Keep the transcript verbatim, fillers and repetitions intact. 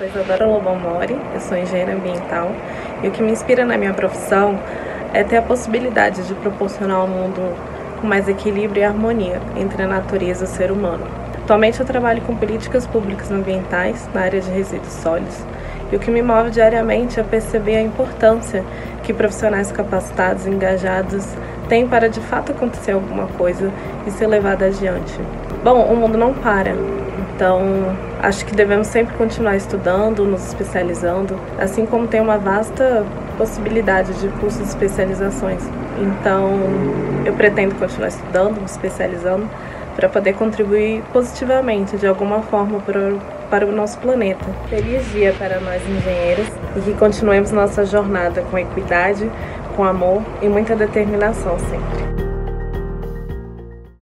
sou Isadora Lobão Mori, eu sou engenheira ambiental e o que me inspira na minha profissão é ter a possibilidade de proporcionar um mundo com mais equilíbrio e harmonia entre a natureza e o ser humano. Atualmente eu trabalho com políticas públicas ambientais na área de resíduos sólidos e o que me move diariamente é perceber a importância que profissionais capacitados e engajados têm para de fato acontecer alguma coisa e ser levado adiante. Bom, o mundo não para. Então, acho que devemos sempre continuar estudando, nos especializando, assim como tem uma vasta possibilidade de cursos e especializações. Então, eu pretendo continuar estudando, me especializando, para poder contribuir positivamente, de alguma forma, para, para o nosso planeta. Feliz dia para nós engenheiros e que continuemos nossa jornada com equidade, com amor e muita determinação sempre.